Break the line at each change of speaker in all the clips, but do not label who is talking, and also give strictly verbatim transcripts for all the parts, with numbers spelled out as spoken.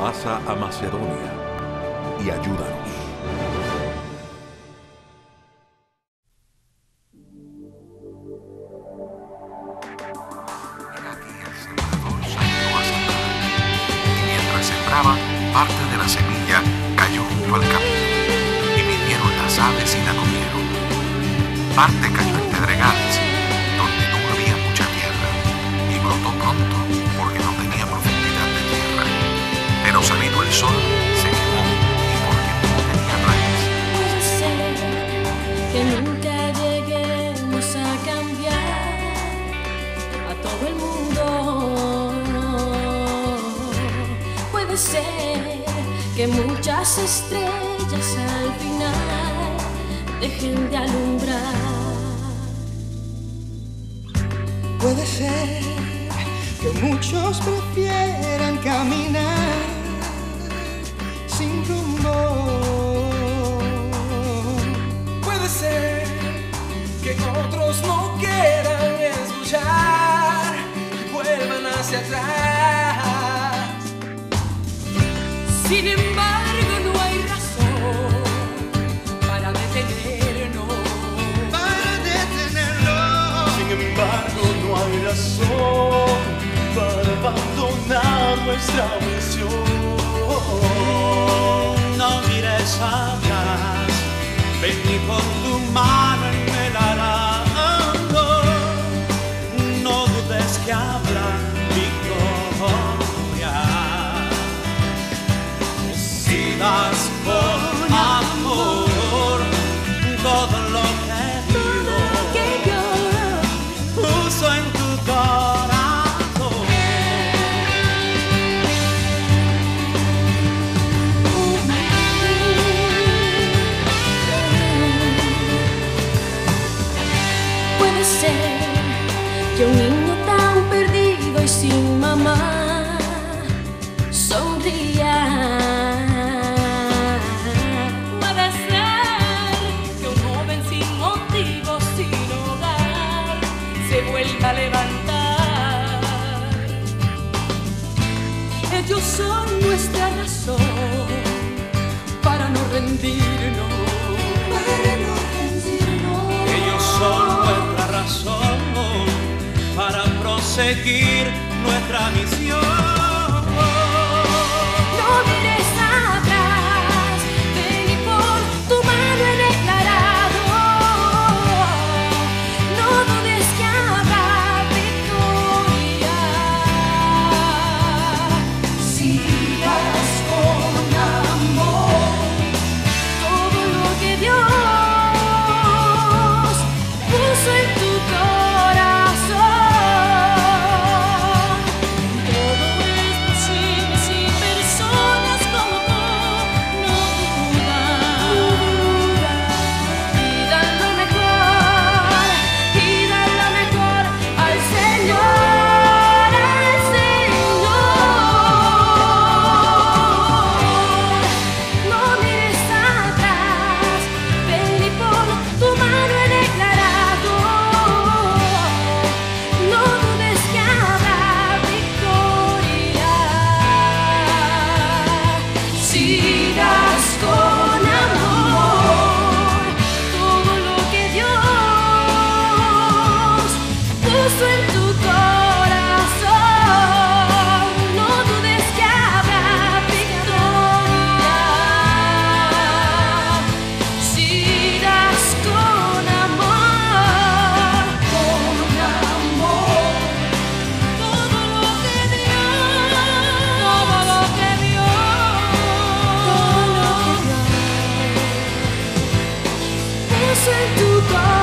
Pasa a Macedonia y ayúdanos.
Parte de la semilla cayó junto al camino, y vinieron las aves y la comieron. Parte cayó en pedregales, donde no había mucha tierra, y brotó pronto porque no tenía profundidad de tierra. Pero salido el sol, se quemó, y porque no tenía raíz.
Puede ser que nunca lleguemos a cambiar a todo el mundo. Puede ser que muchas estrellas al final dejen de alumbrar.
Puede ser que muchos prefieran caminar sin rumbo. Puede ser que otros no quieran escuchar y vuelvan hacia atrás.
Sin embargo, no hay razón para detenernos.
Para detenernos.
Sin embargo, no hay razón para abandonar nuestra misión. No mires atrás, ven y pon tu mano en el arado. No dudes que habrá victoria. Si das con amor todo lo que Dios puso en tu corazón.
Puede ser que un niño tan perdido y sin mamá sonría. Puede ser que un joven sin motivo, sin hogar, se vuelva a levantar. Ellos son nuestra razón para no rendirnos. Para no rendirnos.
Ellos son nuestra razón para proseguir nuestra misión.
No mires atrás, ven y pon tu mano en el arado. No dudes que habrá victoria. Si das con amor todo lo que Dios puso en tu corazón. Todo es posible si personas como tú no dudan. Y dan lo mejor, y dan lo mejor al Señor, al Señor. No mires atrás, ven y pon tu mano en el arado. No dudes que habrá victoria. Si das con amor todo lo que Dios puso en tu corazón, no dudes que habrá victoria. Si das con amor, con amor, todo lo que Dios, todo lo que Dios, todo lo que Dios puso en tu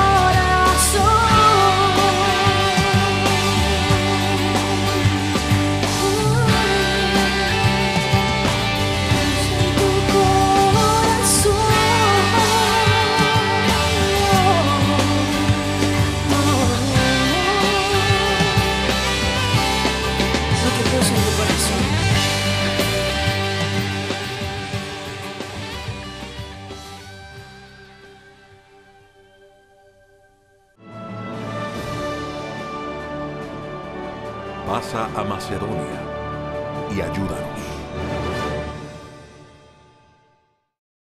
Lo que puso en tu corazón.
Pasa a Macedonia y ayúdanos.